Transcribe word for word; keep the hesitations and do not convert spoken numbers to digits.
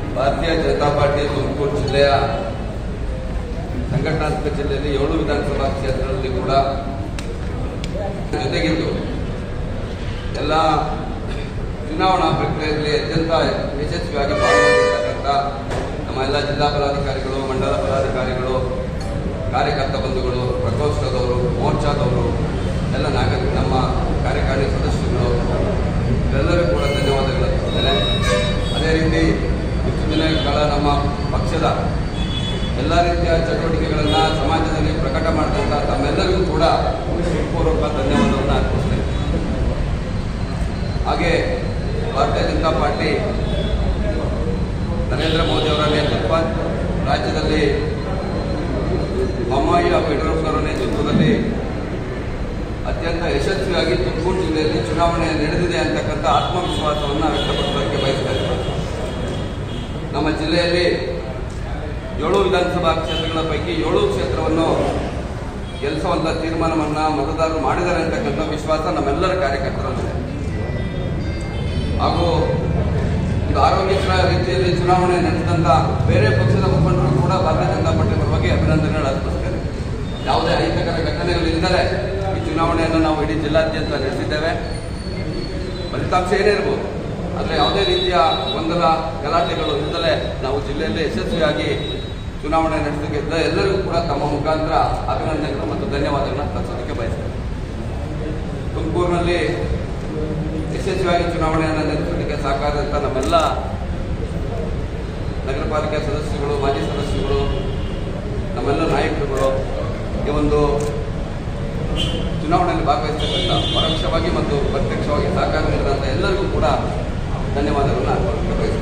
ಭಾರತೀಯ ಜನತಾ ಪಾರ್ಟಿ ತುಮಕೂರು ಜಿಲ್ಲೆಯ ಸಂಘಟನಾತ್ಮಕ ಜಿಲ್ಲೆಯಲ್ಲಿ ಏಳು ವಿಧಾನಸಭಾ ಕ್ಷೇತ್ರಗಳಲ್ಲಿ ಕೂಡ ಜೊತೆಗಿದ್ದು ಎಲ್ಲ ಚುನಾವಣಾ ಪ್ರಕ್ರಿಯೆಯಲ್ಲಿ ಅತ್ಯಂತ ಯಶಸ್ವಿಯಾಗಿ ಪಾಲ್ಗೊಂಡಿರ್ತಕ್ಕಂಥ ನಮ್ಮ ಎಲ್ಲ ಜಿಲ್ಲಾ ಪದಾಧಿಕಾರಿಗಳು, ಮಂಡಲ ಪದಾಧಿಕಾರಿಗಳು, ಕಾರ್ಯಕರ್ತ ಬಂಧುಗಳು, ಪ್ರಕೋಷ್ಠದವರು, ಮೋರ್ಚಾದವರು, ಎಲ್ಲ ನಾಗರಿಕ ನಮ್ಮ ಕಾರ್ಯಕಾರಿ ಸದಸ್ಯರು ಎಲ್ಲರಿಗೂ ಕೂಡ ಧನ್ಯವಾದಗಳು ಅರ್ಪಿಸ್ತೇನೆ. ಅದೇ ರೀತಿ ಇಷ್ಟು ದಿನಗಳ ನಮ್ಮ ಪಕ್ಷದ ಎಲ್ಲ ರೀತಿಯ ಚಟುವಟಿಕೆಗಳನ್ನು ಸಮಾಜದಲ್ಲಿ ಪ್ರಕಟ ಮಾಡಿದಂಥ ತಮ್ಮೆಲ್ಲರಿಗೂ ಕೂಡ ಪೂರ್ವಕ ಧನ್ಯವಾದವನ್ನು ಅರ್ಪಿಸ್ತೇನೆ. ಹಾಗೆ ಭಾರತೀಯ ಜನತಾ ಪಾರ್ಟಿ ನರೇಂದ್ರ ಮೋದಿ ಅವರ ನೇತೃತ್ವ, ರಾಜ್ಯದಲ್ಲಿ ಬೊಮ್ಮಾಯಿ ಹಾಗೂ ಯಡಿಯೂರಪ್ಪನವರ ನೇತೃತ್ವದಲ್ಲಿ ಅತ್ಯಂತ ಯಶಸ್ವಿಯಾಗಿ ತುಮಕೂರು ಜಿಲ್ಲೆಯಲ್ಲಿ ಚುನಾವಣೆ ನಡೆದಿದೆ ಅಂತಕ್ಕಂಥ ಆತ್ಮವಿಶ್ವಾಸವನ್ನು ವ್ಯಕ್ತಪಡಿಸೋದಕ್ಕೆ ಬಯಸ್ತಾ ಇದ್ದಾರೆ. ನಮ್ಮ ಜಿಲ್ಲೆಯಲ್ಲಿ ಏಳು ವಿಧಾನಸಭಾ ಕ್ಷೇತ್ರಗಳ ಪೈಕಿ ಏಳು ಕ್ಷೇತ್ರವನ್ನು ಗೆಲ್ಲಿಸುವಂಥ ತೀರ್ಮಾನವನ್ನು ಮತದಾರರು ಮಾಡಿದ್ದಾರೆ ಅಂತಕ್ಕಂಥ ವಿಶ್ವಾಸ ನಮ್ಮೆಲ್ಲರ ಕಾರ್ಯಕರ್ತರಲ್ಲಿದೆ. ಹಾಗೂ ಇದು ಆರೋಗ್ಯಕರ ರೀತಿಯಲ್ಲಿ ಚುನಾವಣೆ ನಡೆಸಿದಂಥ ಬೇರೆ ಪಕ್ಷದ ಮುಖಂಡರು ಕೂಡ ಭಾರತೀಯ ಜನತಾ ಪಾರ್ಟಿ ಪರವಾಗಿ ಅಭಿನಂದನೆಗಳು ಅರ್ಪಿಸುತ್ತೇನೆ. ಯಾವುದೇ ಅಹಿತಕರ ಘಟನೆಗಳಿಲ್ಲದೆ ಈ ಚುನಾವಣೆಯನ್ನು ನಾವು ಇಡೀ ಜಿಲ್ಲಾದ್ಯಂತ ನಡೆಸಿದ್ದೇವೆ. ಫಲಿತಾಂಶ ಏನೇ ಇರ್ಬೋದು, ಆದರೆ ಯಾವುದೇ ರೀತಿಯ ಗೊಂದಲ ಗಲಾಟೆಗಳು ಇಲ್ಲದಲೇ ನಾವು ಜಿಲ್ಲೆಯಲ್ಲಿ ಯಶಸ್ವಿಯಾಗಿ ಚುನಾವಣೆ ನಡೆಸಿದ್ದ ಎಲ್ಲರಿಗೂ ಕೂಡ ತಮ್ಮ ಮುಖಾಂತರ ಅಭಿನಂದನೆಗಳು ಮತ್ತು ಧನ್ಯವಾದಗಳನ್ನು ತಲುಪಿಸೋದಕ್ಕೆ ಬಯಸ್ತೇನೆ. ತುಮಕೂರಿನಲ್ಲಿ ಯಶಸ್ವಿಯಾಗಿ ಚುನಾವಣೆಯನ್ನು ನಡೆಸೋದಕ್ಕೆ ಸಾಕಾದಂಥ ನಮ್ಮೆಲ್ಲ ನಗರ ಪಾಲಿಕೆ ಸದಸ್ಯರುಗಳು, ಮಾಜಿ ಸದಸ್ಯರುಗಳು, ನಮ್ಮೆಲ್ಲ ನಾಯಕರುಗಳು, ಈ ಒಂದು ಚುನಾವಣೆಯಲ್ಲಿ ಭಾಗವಹಿಸತಕ್ಕಂಥ ಪರೋಕ್ಷವಾಗಿ ಮತ್ತು ಪ್ರತ್ಯಕ್ಷವಾಗಿ ಸಹಕಾರ ನೀಡಿದಂಥ ಎಲ್ಲರಿಗೂ ಕೂಡ ಧನ್ಯವಾದಗಳನ್ನು ಅರ್ಪಿಸಬೇಕು.